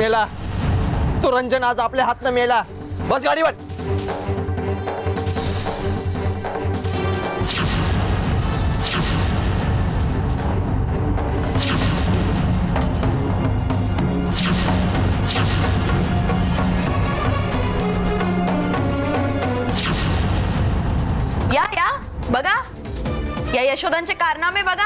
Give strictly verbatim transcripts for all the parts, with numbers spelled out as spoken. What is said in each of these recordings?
मेला तो रंजन आज आपल्या हातनं मेला। बस गाडीवर। या या बघा, या यशोदांचे कारनामे बघा।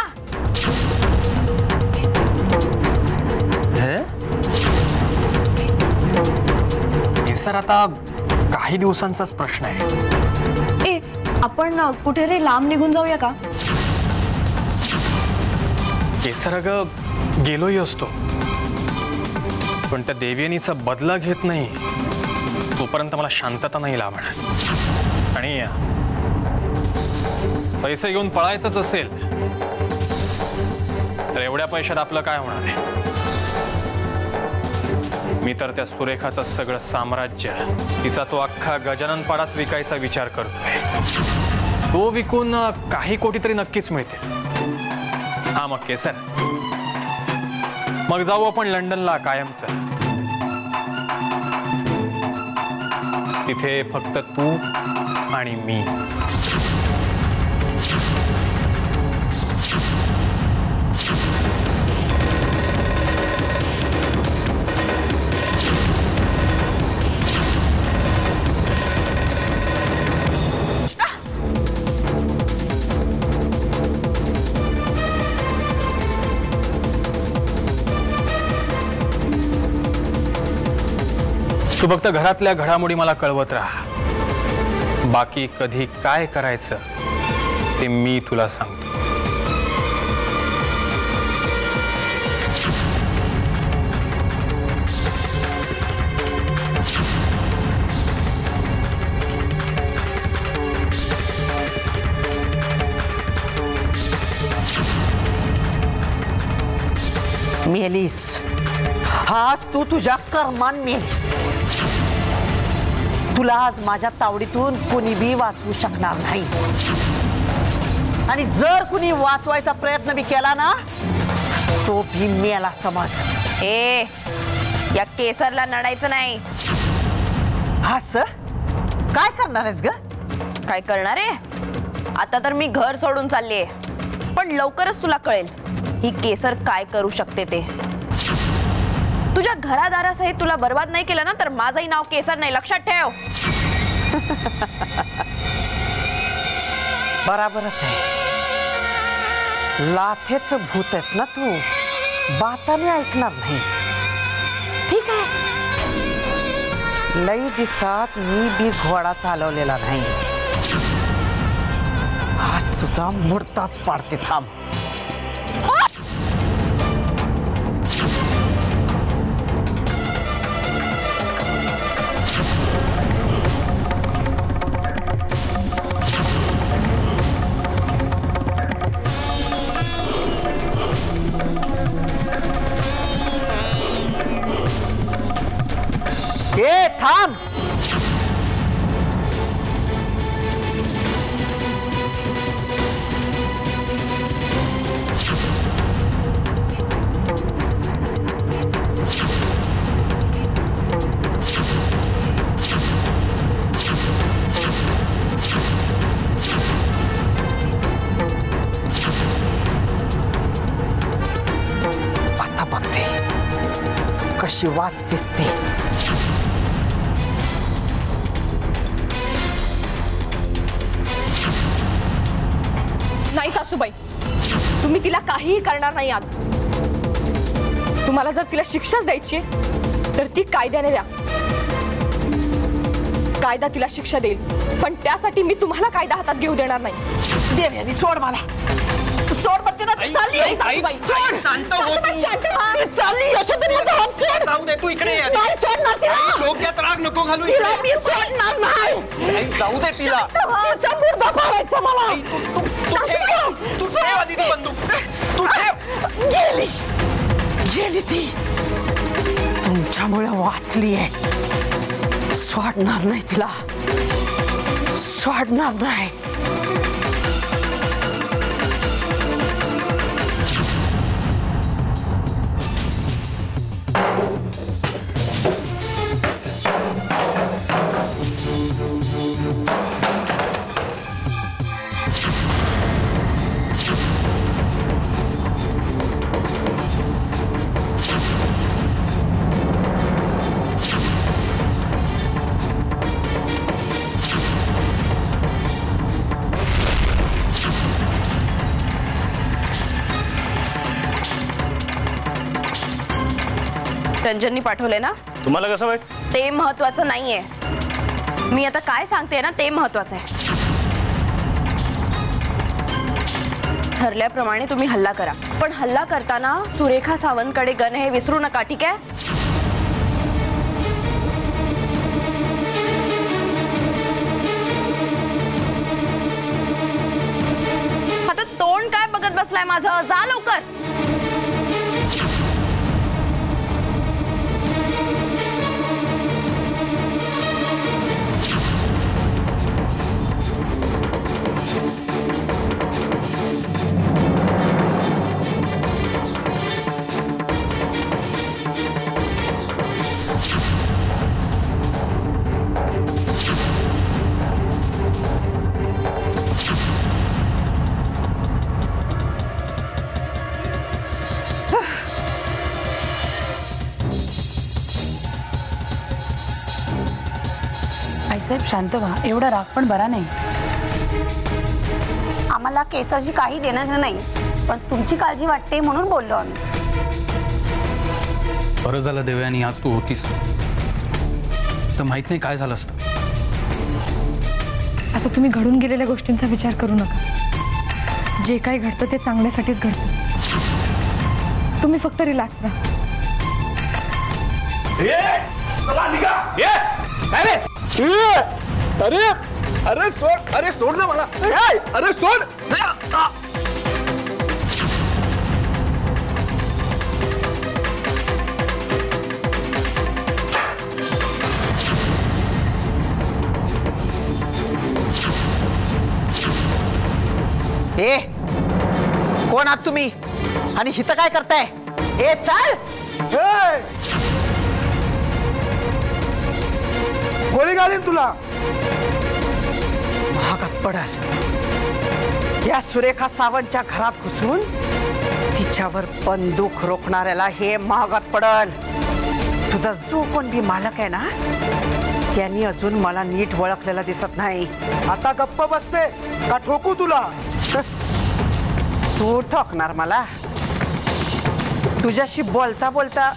केसर आता काही दिवसांचाच प्रश्न आहे। ए आपण कुठेतरी लांब निघून जाऊया का? केसर अगं गेलोही असतो, पण त्या देवयानीचा बदला घेत नाही तोपर्यंत मला शांतता नाही लाभणार। आणि पैसे घेऊन पळायचंच असेल तर एवढ्या पैशात आपलं काय होणार आहे? मी तर त्या सुरेखाचं सगळं साम्राज्य, तिचा तो अख्खा गजानन पाडाच विकायचा विचार करतोय। तो विकून काही कोटी तरी नक्कीच मिळतील। हा मग केसर, मग जाऊ आपण लंडनला कायमचं। तिथे फक्त तू आणि मी। तू फक्त घरातल्या घडामोडी मला कळवत राहा, बाकी कधी काय करायचं ते मी तुला सांगतो। मेलीस, आज तू तुझ्या कर्मान मेलीस। तुला आज माझ्या तावडीतून कोणी बी वाचवू शकणार नाही, आणि जर कुणी वाचवायचा प्रयत्न बी केला ना तो भी मेला समज। ए या केसरला नडायचं नाही। हा सर, काय करणार आहेस ग? काय करणार आहे? आता तर मी घर सोडून चालले, पण लवकरच तुला कळेल ही केसर काय करू शकते ते। तुझ्या घरादारासहित तुला बर्बाद नाही केलं ना तर माझंही नाव केसर नाही, लक्षात ठेव। बराबरच आहे, लाथेच भूत आहेस ना तू, बाताने ऐकणार नाही। ठीक आहे, लई दिवसात मी बी घोडा चालवलेला नाही, आज तुझा मुर्ताच पाडते। थांब। ए थांब। आता बघते कशी वाच दिसते। नाही सासूबाई, तुम्ही तिला काहीही करणार नाही आहात। तुम्हाला जर तिला शिक्षाच द्यायची तर ती कायद्याने द्या, कायदा तिला शिक्षा देईल, पण त्यासाठी मी तुम्हाला कायदा हातात घेऊ देणार नाही। देवयानी सोड मला, सोड म्हणते ना। चालली सासूबाई, शांत हो तू। चालली यशोदा, माझा हात सोड। जाऊ दे, तू इकडे ये। नाही सोडणार तिला, डोक्यात राग नको घालू। तिला मी सोडणार नाही। जाऊ दे तिला, तिचा मुर्दा पाडायचा मला। तू ठेव, तू ठेव आधी ती बंदूक, तू ठेव। गेली गेली ती, तुमच्यामुळे वाचली आहे। सोडणार नाही तिला, सोडणार नाही। रंजननी पाठवले ना? तुम्हाला कसं माहित? ते महत्वाचं नाहीये. मी आता काय सांगते ना ते महत्वाचं आहे. ठरल्याप्रमाणे तुम्ही हल्ला करा, पण हल्ला करताना सुरेखा सावंतकडे गन हे विसरू नका, ठीक आहे? आता तोंड काय बघत बसलाय माझं? जा लवकर. साहेब शांत व्हा. एवढा राग पण बरा नाही. आम्हाला केसरची काही देणं नाही, पण तुमची काळजी वाटते म्हणून बोललो आम्ही. बरं झालं देवयानी आज तू होतीस, तर माहित नाही काय झालं असतं. आता तुम्ही घडून गेलेल्या गोष्टींचा विचार करू नका. जे काही घडतं ते चांगल्यासाठीच घडतं. तुम्ही फक्त रिलॅक्स राहा. अरे अरे सोड, अरे सोड ना मला. अरे सोड. ए कोण आहात तुम्ही आणि हिथं काय करताय? ए चाल. गोळी घालीन तुला. महागात पडल. या सुरेखा सावंतच्या घरात घुसून तिच्यावर बंदूक रोखणाऱ्याला हे महागात पडल. तुझा जो कोण बी मालक आहे ना, त्यांनी अजून मला नीट ओळखलेला दिसत नाही. आता गप्प बसते का ठोकू तुला? तू ठोकणार मला? तुझ्याशी बोलता बोलता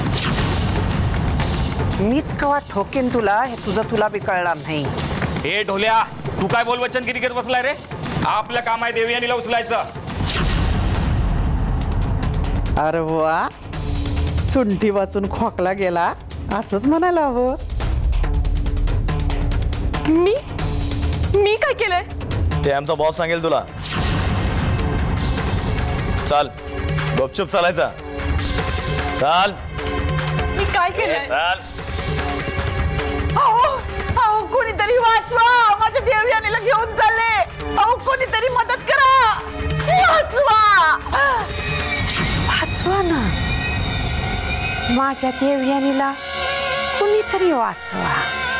मीच कवा ठोकेन तुला हे तुझं तुला बी कळणार नाही. ए ढोल्या, तू काय बोल वचनगिरी करत बसलाय रे? आपलं काम आहे देवयानीला उचलायचं. अरे वा, सुंठी वाचून खोकला गेला असंच म्हणायला हवं. मी मी काय केलंय? ते आमचा बॉस सांगेल तुला. चाल, गपचूप चालायचा. चाल. मी काय केलंय? चाल. अहो अहो कोणीतरी वाचवा, माझ्या देवयानीला घेऊन चालले. अहो कोणीतरी मदत करा, वाचवा. वाचवा ना माझ्या देवयानीला, कोणीतरी वाचवा.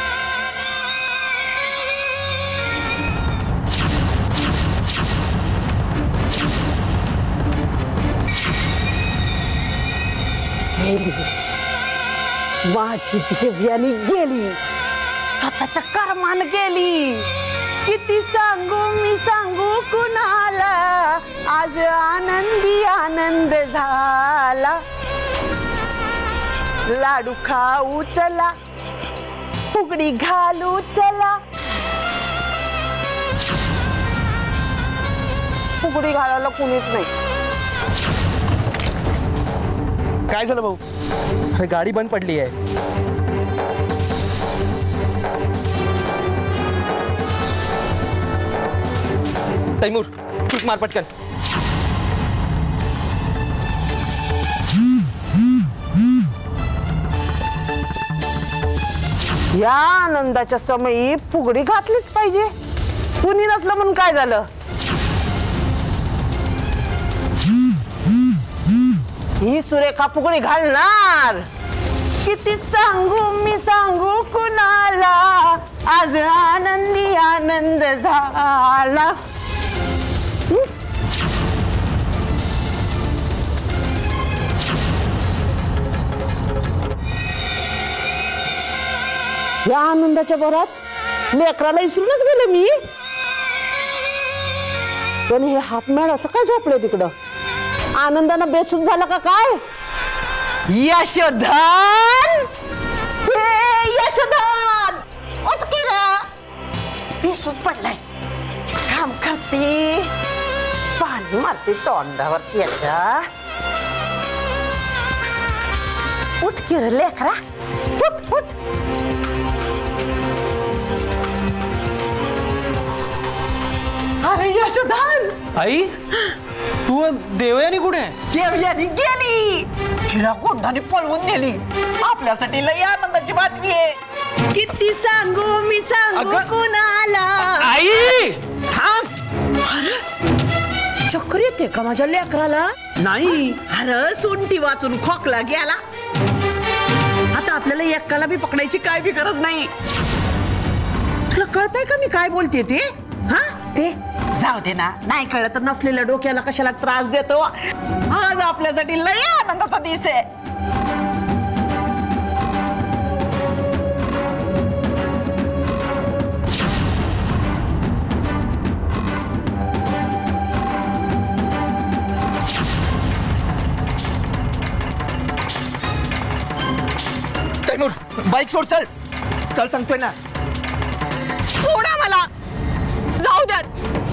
गेली माझी देवयानी, गेली स्वतःच्या कर्मान गेली. किती सांगू मी सांगू कुणाला, आज आनंदी आनंद झाला. लाडू खाऊ चला, फुगडी घालू चला. फुगडी घालायला कुणीच नाही. काय झालं भाऊ? अरे गाडी बंद पडली आहे. तैमूर, किक मार पटकन. या आनंदाच्या समयी फुगडी घातलीच पाहिजे. कुणी नसलं म्हणून काय झालं? ही सुरेखा फुगडी घालणार. किती सांगू मी सांगू कुणाला, आज आनंदी आनंद झाला. या आनंदाच्या भरात लेकराला विसरूनच गेले मी. पण हे हाफमॅड असं काय झोपले तिकडं? आनंदानं बेसून झालं का काय? यशोधन, हे यशोधन, उठकी ग. पिसूच पडलाय. काम करते, पाणी मारते तोंडावरती याच्या. उठकी रे लेकरा, उठ उठ. अरे यशोधन, आई तू देवयानी कुठे आहे? देवयानी गेली. तिला कोंडाने पळवून नेली. आपल्यासाठी लई आनंदाची बातमी आहे. किती सांगू मी सांगू कुणाला. आई थांब. अरे चक्कर येते का माझ्या लेकराला? नाही. अरे सोंटी वाचून खोकला गेला. आता आपल्याला एकाला बी पकडायची काय बी गरज नाही. तुला कळतंय का मी काय बोलते ते? हा ते जाऊ दे ना. नाही कळलं तर नसलेल्या डोक्याला कशाला त्रास देतो. आज आपल्यासाठी लय आनंदाचा दिवस आहे. तैमूर बाईक सोड. चल चल सांगतोय ना. सोडा मला, जाऊ द्या.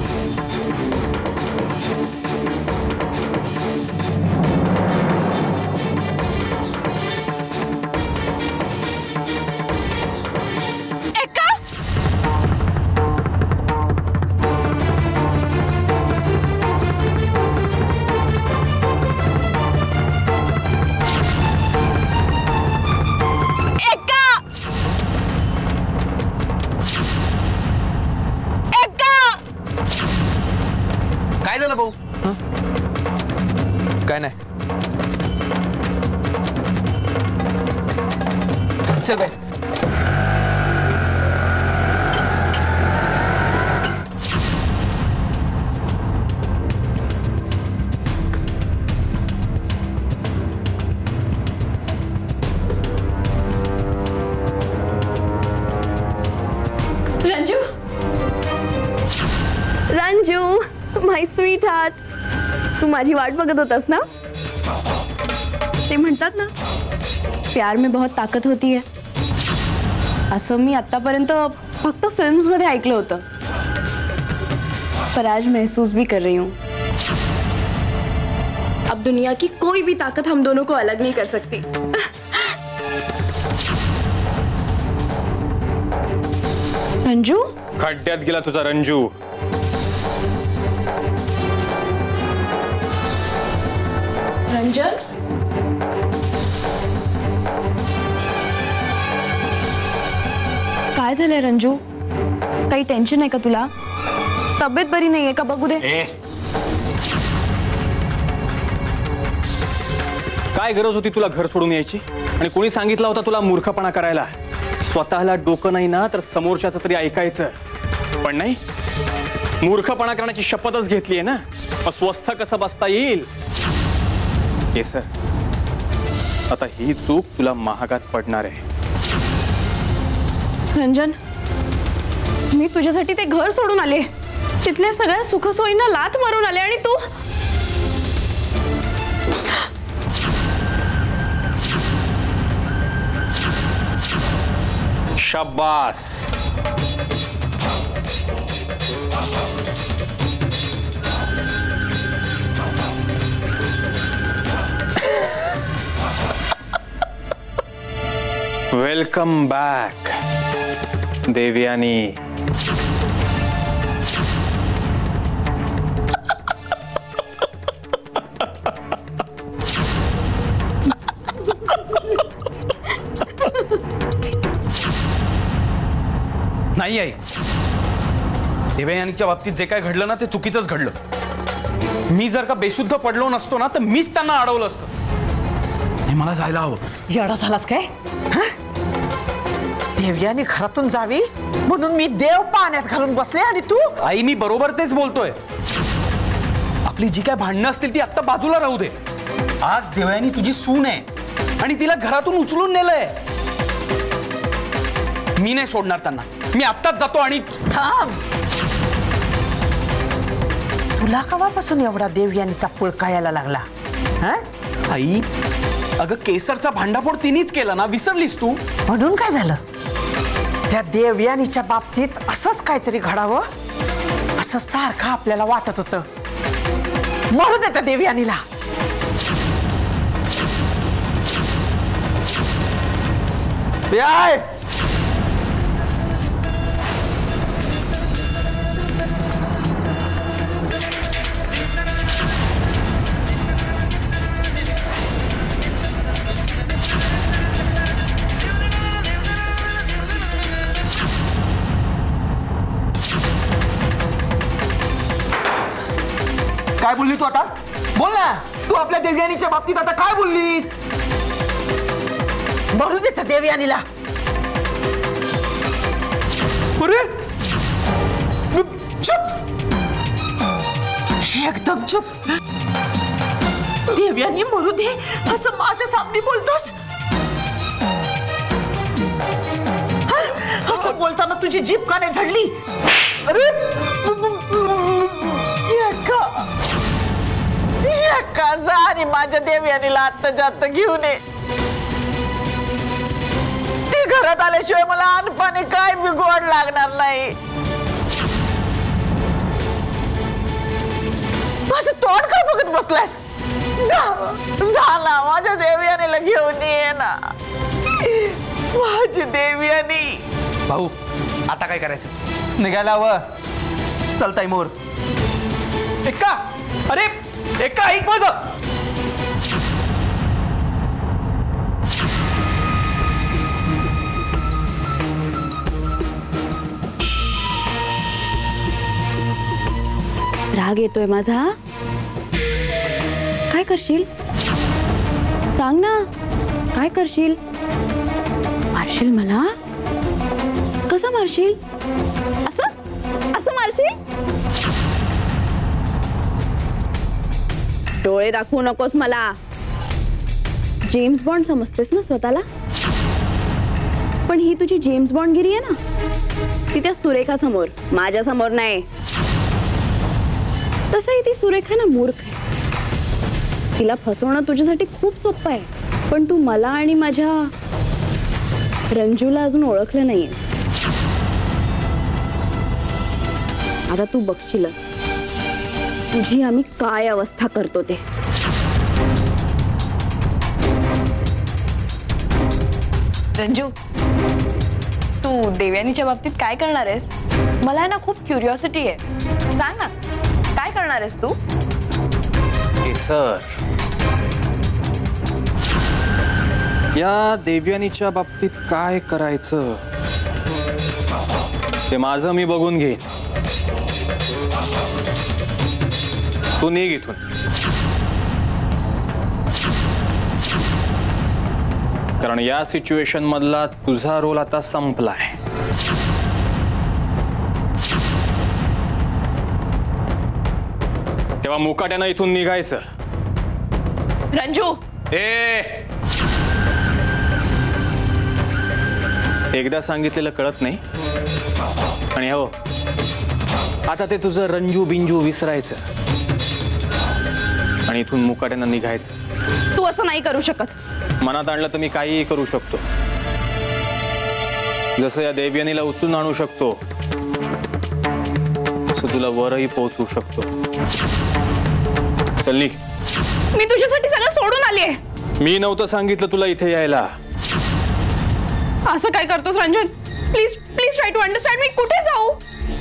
काय झालं भाऊ? काय नाही. चल bye. Ranju, Ranju my sweetheart, तू माझी वाट बघत होतास ना? ते म्हणतात ना, प्यार में बहुत ताकत होती है. असं मी आतापर्यंत फक्त फिल्म्स मध्ये ऐकलं होतं, पर आज महसूस भी कर रही हूँ. अब दुनिया की कोई भी ताकत हम दोनों को अलग नहीं कर सकती. रंजू, खड्ड्यात गेला तुझा रंजू. रंजन, काय झालंय रंजू? काही टेन्शन आहे का तुला? तब्येत बरी नाहीये का? बघू दे. काय गरज होती तुला घर सोडून यायची? आणि कोणी सांगितलं होता तुला मूर्खपणा करायला? स्वतःला डोकं नाही ना तर समोरच्याचं तरी ऐकायचं. पण नाही, मूर्खपणा करण्याची शपथच घेतलीये ना, मग स्वस्थ कसं बसता येईल? केसर, आता ही चूक तुला महागात पडणार आहे. रंजन, मी तुझ्यासाठी ते घर सोडून आले, तिथल्या सगळ्या सुखसोयींना लाथ मारून आले, आणि तू शाबास. Welcome back Devayani. नाही आई, देवयानीच्या बाबतीत जे काय घडलं ना ते चुकीचंच घडलं. मी जर का बेशुद्ध पडलो नसतो ना तर मीच त्यांना अडवलं असतं. हे मला जायला हवं. येडा झालास काय? देवयानी घरातून जावी म्हणून मी देव पाण्यात घालून बसले, आणि तू? आई, मी बरोबर तेच बोलतोय. आपली जी काय भांडणं असतील ती आता बाजूला राहू दे. आज देवयानी तुझी सून आहे आणि तिला घरातून उचलून नेलंय. मी नाही सोडणार त्यांना. मी आत्ताच जातो. आणि थांब, तुला केव्हापासून एवढा देवयानीचा पुळका यायला लागला? हा आई, अगं केसरचा भांडाफोड तिनेच केला ना, विसरलीस तू? म्हणून काय झालं? त्या देवयानीच्या बाबतीत असंच काहीतरी घडावं असं सारखं आपल्याला वाटत होतं. मरू दे त्या देवयानीला. काय बोलली तू आता? बोल ना, तू आपल्या देवयानीच्या बाबतीत आता काय बोललीस? मरू दे त्या देवयानीला. अरे चुप, एकदम चुप. देवयानी मरू दे असं माझ्या सामने बोलतोस? असं बोलताना तुझी जीभ का नाही झडली? अरे एका जारी माझ्या देवयानीला आत्ता जात घेऊन ये. ती घरात आल्याशिवाय मला अनपाणी काय बी गोड लागणार नाही. माझं तोंड काय बघत बसलायस? जा जा ना, माझ्या देवयानीला घेऊन ये ना. माझी देवयानी. भाऊ आता काय करायचं? निघायला हवं. चलताय मोर. एक्का, अरे एक्का ऐक माझं. राग येतोय माझा? काय करशील? सांग ना, काय करशील? मारशील मला? कसं मारशील? असं असं मारशील? डोळे दाखवू नकोस मला. जेम्स बॉन्ड समजतेस ना स्वतःला? पण ही तुझी जेम्स बॉन्डगिरी आहे ना, ती त्या सुरेखा समोर, माझ्या समोर नाही. तसंही ती सुरेखा ना मूर्ख आहे. तिला फसवणं तुझ्यासाठी खूप सोपं आहे, पण तू मला आणि माझ्या रंजूला अजून ओळखलं नाहीयेस. आता तू बघशीलच तुझी आम्ही काय अवस्था करतो ते. रंजू, तू देवयानीच्या बाबतीत काय करणार आहेस? मला ना खूप क्युरिओसिटी आहे. सांग ना, काय करणार आहेस तू? केसर, या देवयानीच्या बाबतीत काय करायचं ते माझं मी बघून घेईन. तू निघ इथून. कारण या सिच्युएशन मधला तुझा रोल आता संपलाय. तेव्हा मुकाट्यानं इथून निघायचं. रंजू, ए एकदा सांगितलेलं कळत नाही. आणि हो, आता ते तुझं रंजू बिंजू विसरायचं आणि इथून मुकाट्यानं निघायचं. तू असं नाही करू शकत. मनात आणलं तर मी काहीही करू शकतो. जसं या देवयानीला उचलून आणू शकतो, तसं तुला वरही पोहोचवू शकतो. चल निघ. मी तुझ्यासाठी सगळं सोडून आलीये. मी नव्हतं सांगितलं तुला इथे यायला. असं काय करतोस Ranjan? Please please try to understand me. कुठे जाऊ?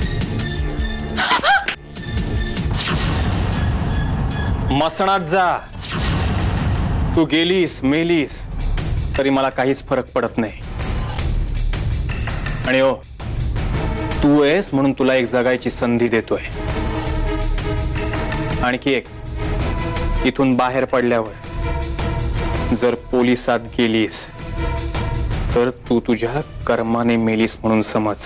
मसणात जा. तू गेलीस मेलीस तरी मला काहीच फरक पडत नाही. आणि हो, तू आहेस म्हणून तुला एक जगायची संधी देतोय. आणखी एक, इथून बाहेर पडल्यावर जर पोलिसात गेलीस तर तू तुझ्या कर्माने मेलीस म्हणून समज.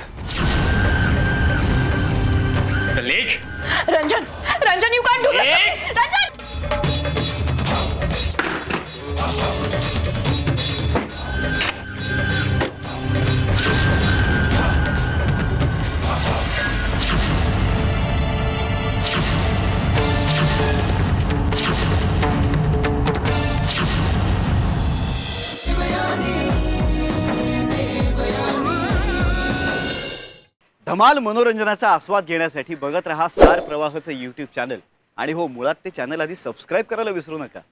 Ranjan, Ranjan, you can't do this. Ranjan, धमाल मनोरंजनाचा आस्वाद घेण्यासाठी बघत रहा स्टार प्रवाहचं यूट्यूब चॅनल. आणि हो, मुळात ते चॅनल आधी सबस्क्राईब करायला विसरू नका.